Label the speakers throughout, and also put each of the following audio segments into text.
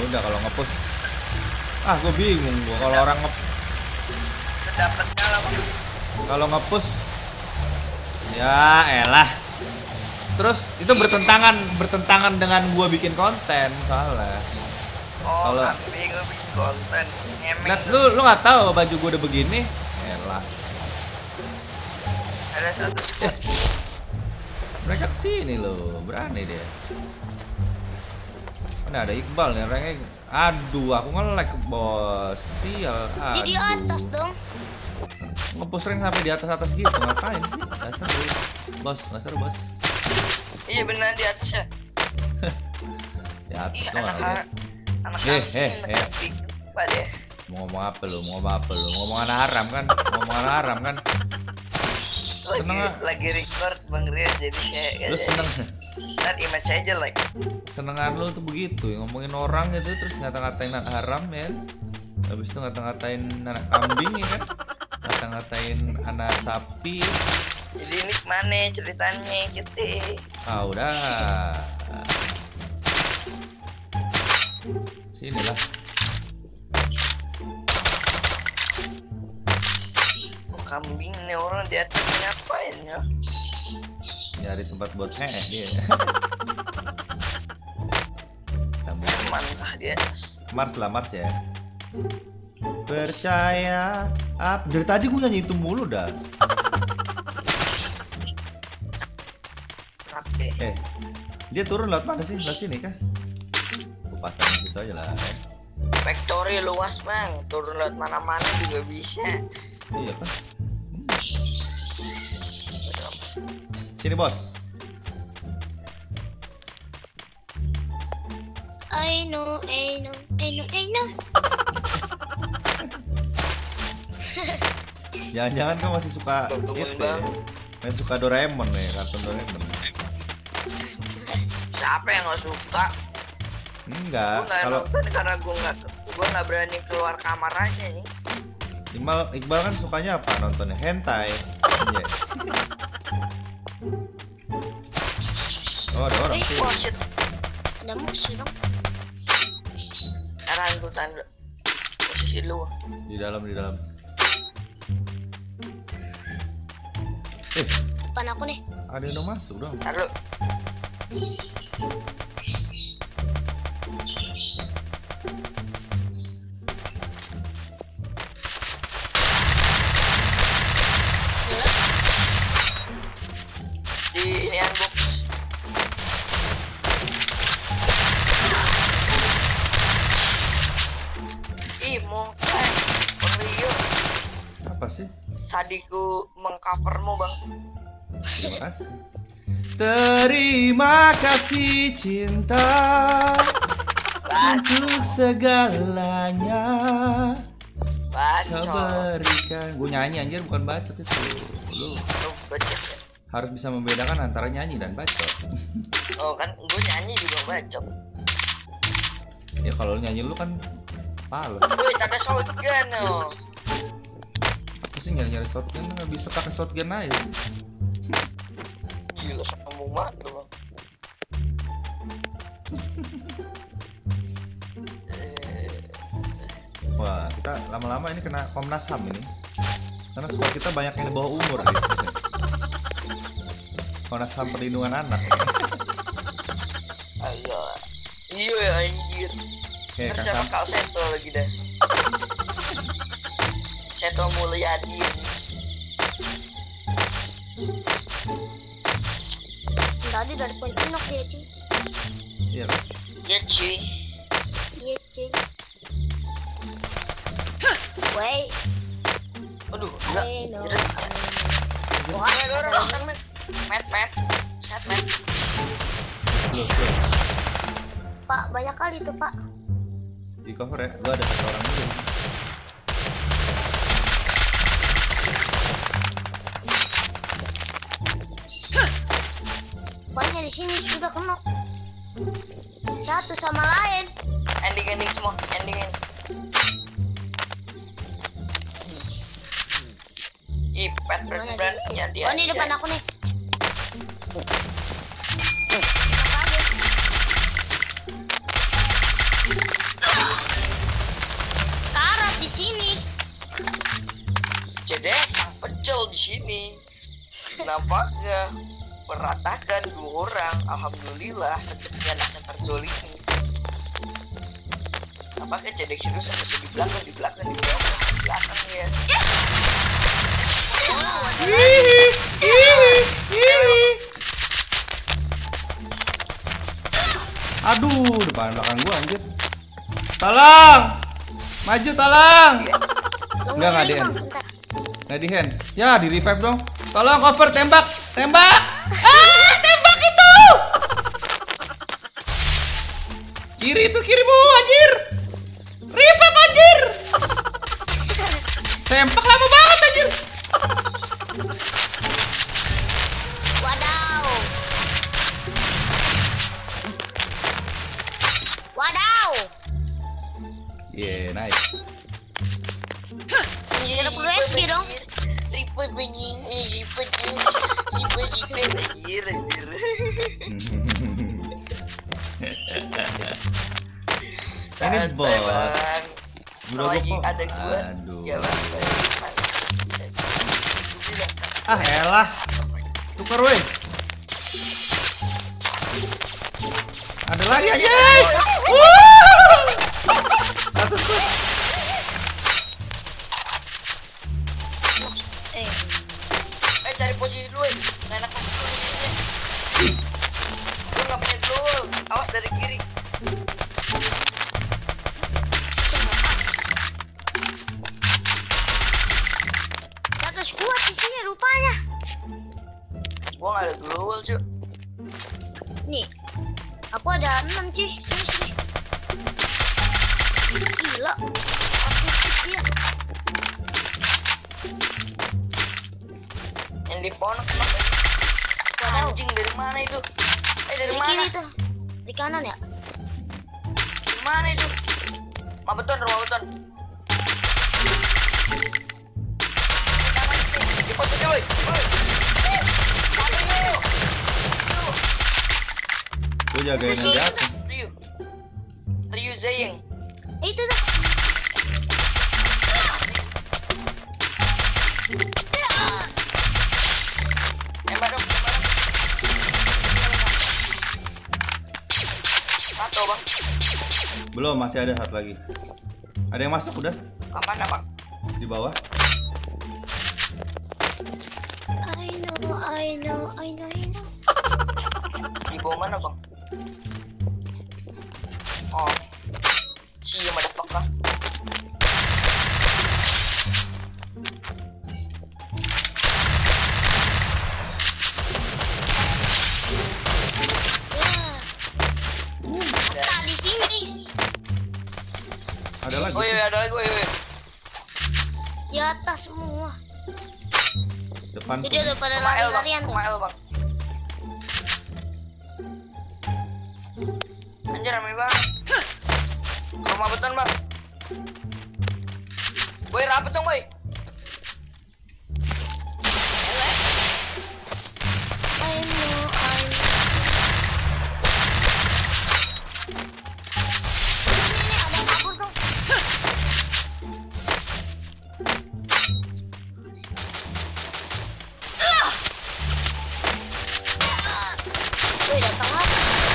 Speaker 1: udah kalau nge-push. Ah, gue bingung gua kalau orang
Speaker 2: Sedapatnya lah bang.
Speaker 1: kalau nge-push. Ya, elah. Terus itu bertentangan dengan gua bikin konten soalnya.
Speaker 2: Oh,
Speaker 1: Kalau-
Speaker 2: kambing lu bikin konten ngemeng.
Speaker 1: Lihat lu nggak tahu baju gua udah begini. Elah.
Speaker 2: Ada satu squad.
Speaker 1: Mereka kesini loh, berani dia. Mana ada Iqbal nih orangnya. Aduh, aku nge-lag bos. Sial.
Speaker 3: Dia di atas
Speaker 1: Aduh.
Speaker 3: dong.
Speaker 1: Nge-push rank sampai di atas gitu ngapain sih? Nggak seru. Bos, nggak seru bos.
Speaker 2: Iya benar di atas ya.
Speaker 1: Di atas
Speaker 2: Ih,
Speaker 1: lo nggak lihat.
Speaker 2: anak
Speaker 1: Eh,
Speaker 2: kambing
Speaker 1: eh.
Speaker 2: kambing. Apa deh?
Speaker 1: Mau ngomong apa lu? Mau ngomong apa lu? Ngomong anak haram kan? Ngomong anak haram kan? Seneng ah.
Speaker 2: Lagi record Bang Ria jadi kayak
Speaker 1: Lu seneng?
Speaker 2: Ntar image aja like.
Speaker 1: Senengan lu tuh begitu, ngomongin orang gitu terus ngata-ngatain anak haram ya. Habis itu ngata-ngatain anak kambing ya kan? Ngata-ngatain anak sapi.
Speaker 2: Jadi ini kemana ceritanya gitu?
Speaker 1: Ah udah. Sini lah.
Speaker 2: Oh, kambing nih orang di atas ngapain ya?
Speaker 1: Nyari tempat buat dia. Kambing.
Speaker 2: Mantah dia.
Speaker 1: Mars lah, Mars ya. Percaya dari tadi gue nyanyi itu mulu dah.
Speaker 2: Oke.
Speaker 1: Dia turun lewat mana sih? Lewat sini kah? Gue pasang gitu aja lah.
Speaker 2: Factory luas bang, turun lewat mana-mana juga bisa.
Speaker 1: Iya kan? Sini bos.
Speaker 3: I know.
Speaker 1: Jangan-jangan kau masih suka
Speaker 2: Tungguin,
Speaker 1: itu ya?
Speaker 2: Bang.
Speaker 1: Masih suka Doraemon nih, kartun Doraemon.
Speaker 2: Siapa yang nggak suka?
Speaker 1: Enggak,
Speaker 2: Gue nggak
Speaker 1: kalau
Speaker 2: nonton karena gue nggak berani keluar kamar aja nih.
Speaker 1: Iqbal kan sukanya apa nontonnya? Hentai. Iya. Oh, ada orang tuh.
Speaker 2: Oh shit,
Speaker 3: Ada musuh dong.
Speaker 2: tahan gue tahan dulu. Posisi lu.
Speaker 1: Di dalam.
Speaker 3: Depan aku nih.
Speaker 1: Ada yang udah masuk dong.
Speaker 2: Tahan dulu. Di ini box. Ih, mau Bang Rio,
Speaker 1: Apa sih?
Speaker 2: sadiku mengcovermu bang.
Speaker 1: Terima kasih. Terima kasih cinta untuk segalanya kau
Speaker 2: Bacot.
Speaker 1: berikan. Gue nyanyi anjir, bukan bacot itu. Lu
Speaker 2: Lu bacot ya?
Speaker 1: harus bisa membedakan antara nyanyi dan bacot.
Speaker 2: Oh kan, gue nyanyi juga bacot.
Speaker 1: Ya kalau lu nyanyi lu kan males.
Speaker 2: Wih, ada shotgun no.
Speaker 1: Apa sih nyari shotgun? Nggak bisa pakai shotgun aja sih.
Speaker 2: Gila, sombong banget lu bang.
Speaker 1: Wah, kita lama-lama ini kena Komnas HAM ini. Karena squad kita banyak yang di bawah umur gitu. Komnas HAM perlindungan anak.
Speaker 2: Ayo. Iya ya anjir.
Speaker 1: Oke,
Speaker 2: Terus siapa
Speaker 1: kakak.
Speaker 2: kau Seto lagi dah. Seto Mulyadi.
Speaker 3: Tadi dari Pontianak dia cuy.
Speaker 1: Iya kan?
Speaker 2: Ya cuy.
Speaker 3: Iya cuy. Wait.
Speaker 2: Aduh, enggak.
Speaker 3: I know.
Speaker 2: Jadi,
Speaker 3: Wah, ada orang.
Speaker 2: Met. Set met.
Speaker 1: Loh.
Speaker 3: Pak, banyak kali tuh pak.
Speaker 1: Di cover ya, gua ada satu orang dulu.
Speaker 3: Banyak di sini sudah kena. Satu sama lain.
Speaker 2: Ending semua, ending. Ih, Patrick
Speaker 3: Mana
Speaker 2: brandnya dia.
Speaker 3: Oh, ini depan aku nih.
Speaker 2: nampaknya meratakan 2 orang. Alhamdulillah rezeki anaknya terzolimi. Nampaknya cedek serius masih di belakang ya.
Speaker 1: Aduh, depan belakang gua anjir. Tolong. Maju tolong. Enggak di hand. Nggak di hand. Ya, di revive dong. Tolong cover, tembak. Tembak. Ah, tembak itu. Kiri itu kirimu anjir. Revive anjir. Sempak lama banget anjir.
Speaker 3: Wadaw. Wadaw.
Speaker 1: Yeah, nice.
Speaker 3: Ada perlu SD dong.
Speaker 2: Ribet bening, ribet anjir.
Speaker 1: Ini bot.
Speaker 2: Bang.
Speaker 1: Udah
Speaker 2: Lagi
Speaker 1: kok.
Speaker 2: ada gua.
Speaker 1: Aduh.
Speaker 2: Ya bang.
Speaker 1: Ah, elah. Tukar weh. Ada lagi aja. Satu tuh.
Speaker 2: Cari posisi dulu, nggak enak posisinya. Gue nggak punya glue, awas dari kiri.
Speaker 3: Terus kuat di sini rupanya.
Speaker 2: Gua nggak ada glue, cuy.
Speaker 3: Nih, aku ada 6 cuy. Sini. Gila. Aku dia.
Speaker 2: Yang di pondok anjing dari mana itu? Dari mana?
Speaker 3: Kiri tuh. Di kanan ya?
Speaker 2: Di mana itu? Rumah beton. Di pojoknya, woi.
Speaker 1: Gue jagain
Speaker 3: Itu sih,
Speaker 1: dari
Speaker 3: itu
Speaker 1: aku.
Speaker 2: Ryu Zaying.
Speaker 3: Itu tuh.
Speaker 2: Tembak dong. Satu bang.
Speaker 1: Belum, masih ada satu lagi. Ada yang masuk udah
Speaker 2: Kapan bang?
Speaker 1: di bawah.
Speaker 3: I know.
Speaker 2: Di bawah mana bang? Oh, siapa ada pakah?
Speaker 3: Ya. Tak di sini.
Speaker 1: Ada lagi.
Speaker 2: Oh iya, ada lagi, woi.
Speaker 3: Di atas semua.
Speaker 1: Depan.
Speaker 3: Itu dia udah pada
Speaker 2: Rumah L bang,
Speaker 3: lari-larian tuh.
Speaker 2: rumah L bang. Anjir rame banget. Rumah beton bang. Boy rapet dong boy.
Speaker 3: I know. Ini ada yang kabur tuh. Wih, datang lagi.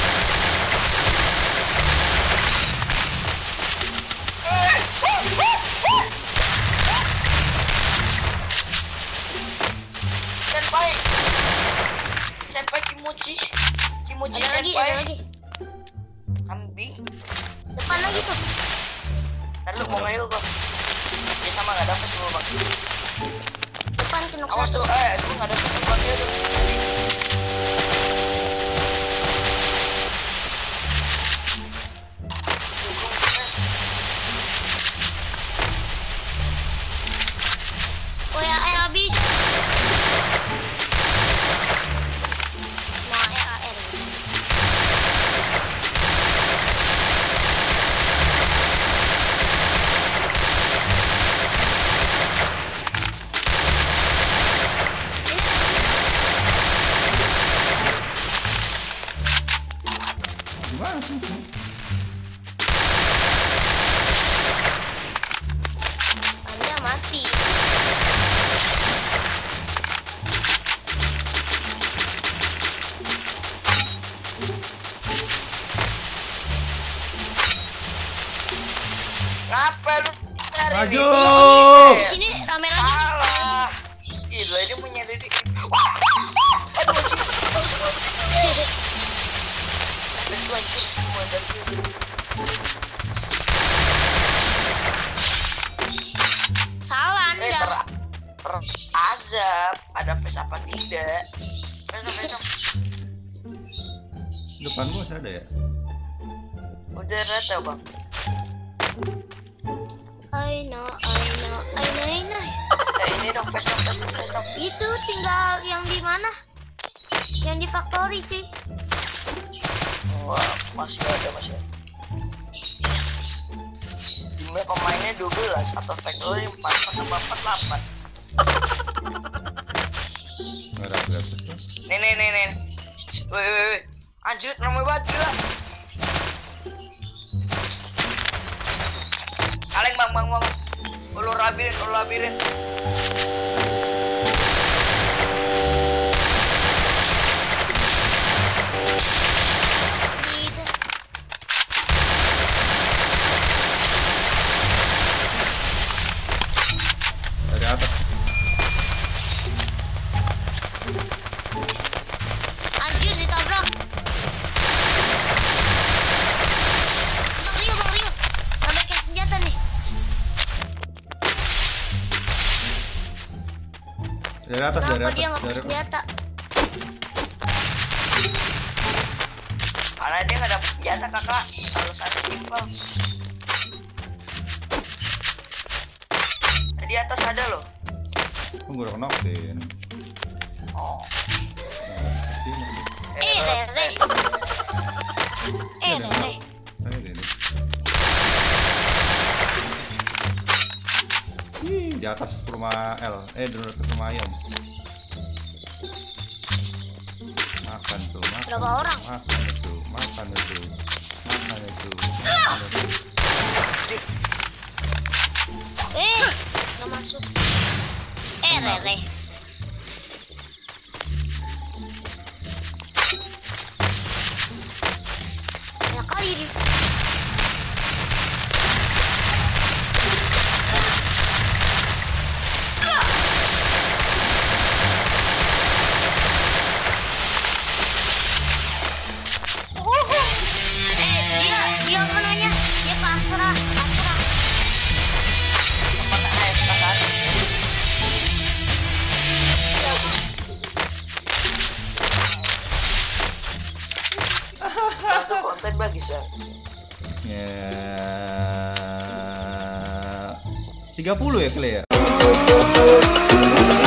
Speaker 2: Senpai Kimochi
Speaker 3: Ada lagi.
Speaker 2: Kambing.
Speaker 3: Depan lagi tuh.
Speaker 2: Ntar lu mau nge-heal gua. Ya sama gak dapet semua bang.
Speaker 3: Depan kena
Speaker 2: Awas
Speaker 3: satu.
Speaker 2: tuh, gua gak dapet tempatnya tuh.
Speaker 3: Oh ya, habis. Nah, AR.
Speaker 1: Gimana sih?
Speaker 3: Anda mati.
Speaker 2: Ngapa lu cari
Speaker 1: Maju.
Speaker 3: Di sini rame lagi nih.
Speaker 2: Salah. Gila ini menyelidiki. Aduh anjir. Itu anjir semua dari itu.
Speaker 3: Salah Anda.
Speaker 2: Azab. Ada face apa tidak? Besok.
Speaker 1: Depanmu masih ada ya?
Speaker 2: Udah rata bang.
Speaker 3: I know.
Speaker 2: Ini dong face dong.
Speaker 3: Itu tinggal yang di mana? Yang di factory cuy.
Speaker 2: Wah masih ada. Jumlah pemainnya 12 atau factory 4 tambah 48.
Speaker 1: Nggak ada berapa tuh?
Speaker 2: Nih. Woi. Anjir namanya banget gila. Kaleng bang. Ulu labirin.
Speaker 3: Tidak.
Speaker 1: Dari atas.
Speaker 3: Anjir ditabrak. Bang Rio. Ngebekin senjata nih.
Speaker 1: Dari atas.
Speaker 3: Kenapa dia nggak punya senjata?
Speaker 2: Karena dia nggak dapet senjata kakak. Alasannya simpel. Di atas ada loh.
Speaker 1: Gue udah knock-in.
Speaker 2: Oh.
Speaker 3: Rere.
Speaker 1: Di atas rumah L. Di atas rumah ayam. Makan tuh.
Speaker 3: Berapa orang?
Speaker 1: Makan itu.
Speaker 3: Nggak masuk. Rere. Ya kali ini. Dia apa namanya? Dia pasrah.
Speaker 2: Mana AFK kan? Satu konten bagus ya.
Speaker 1: Ya. 30 ya Clay ya?